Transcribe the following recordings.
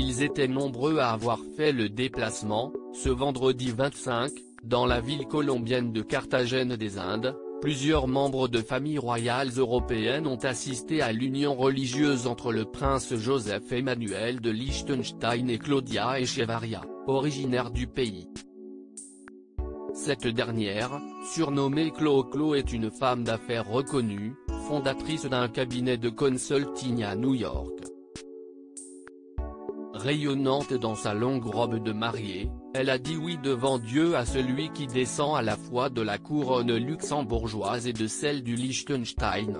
Ils étaient nombreux à avoir fait le déplacement, ce vendredi 25, dans la ville colombienne de Carthagène des Indes. Plusieurs membres de familles royales européennes ont assisté à l'union religieuse entre le prince Joseph Emmanuel de Liechtenstein et Claudia Echevarria, originaire du pays. Cette dernière, surnommée Clo-Clo, est une femme d'affaires reconnue, fondatrice d'un cabinet de consulting à New York. Rayonnante dans sa longue robe de mariée, elle a dit oui devant Dieu à celui qui descend à la fois de la couronne luxembourgeoise et de celle du Liechtenstein.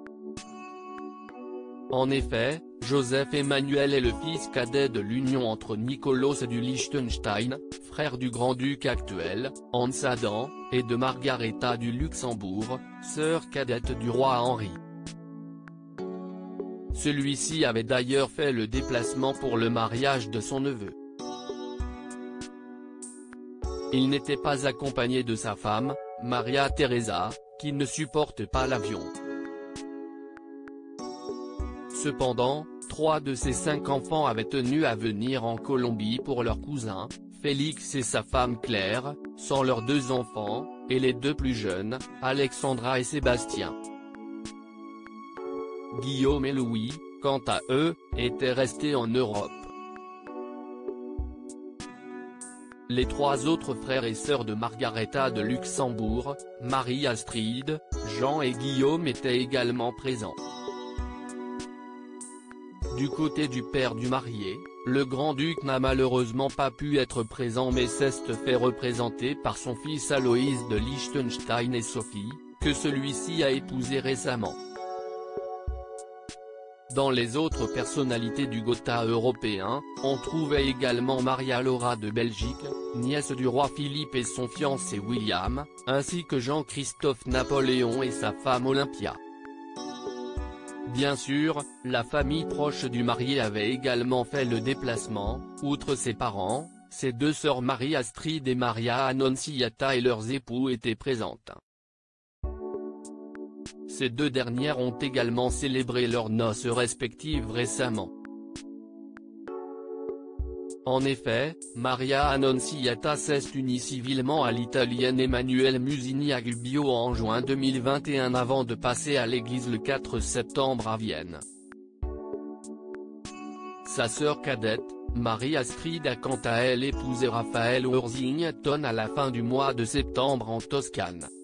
En effet, Joseph Emmanuel est le fils cadet de l'union entre Nicolas du Liechtenstein, frère du grand-duc actuel, Hans Adam, et de Margaretha du Luxembourg, sœur cadette du roi Henri. Celui-ci avait d'ailleurs fait le déplacement pour le mariage de son neveu. Il n'était pas accompagné de sa femme, Maria Teresa, qui ne supporte pas l'avion. Cependant, 3 de ses 5 enfants avaient tenu à venir en Colombie pour leur cousin, Félix et sa femme Claire, sans leurs 2 enfants, et les 2 plus jeunes, Alexandra et Sébastien. Guillaume et Louis, quant à eux, étaient restés en Europe. Les 3 autres frères et sœurs de Margaretha de Luxembourg, Marie-Astrid, Jean et Guillaume étaient également présents. Du côté du père du marié, le grand-duc n'a malheureusement pas pu être présent mais s'est fait représenter par son fils Aloïs de Liechtenstein et Sophie, que celui-ci a épousé récemment. Dans les autres personnalités du Gotha européen, on trouvait également Maria Laura de Belgique, nièce du roi Philippe et son fiancé William, ainsi que Jean-Christophe Napoléon et sa femme Olympia. Bien sûr, la famille proche du marié avait également fait le déplacement, outre ses parents, ses 2 sœurs Marie-Astrid et Maria Annonciata et leurs époux étaient présentes. Ces 2 dernières ont également célébré leurs noces respectives récemment. En effet, Maria Annonciata s'est unie civilement à l'italienne Emanuele Musini a Gubbio en juin 2021 avant de passer à l'église le 4 septembre à Vienne. Sa sœur cadette, Marie-Astrid a quant à elle épousé Raphaël Worthington à la fin du mois de septembre en Toscane.